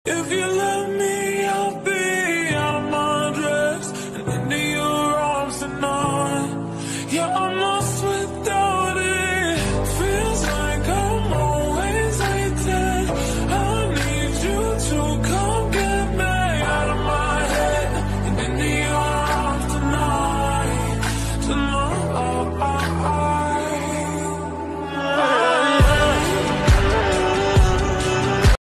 If you let me, I'll be out of my dress and into your arms tonight. Yeah.